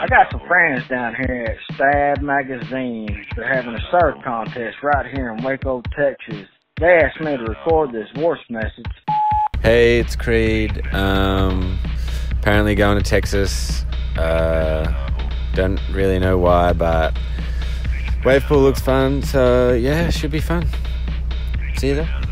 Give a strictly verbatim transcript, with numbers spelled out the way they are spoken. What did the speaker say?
I got some friends down here at Stab Magazine. They're having a surf contest right here in Waco, Texas. They asked me to record this voice message. Hey, it's Creed. Um, apparently going to Texas. Uh, don't really know why, but wave pool looks fun. So yeah, should be fun. See you there.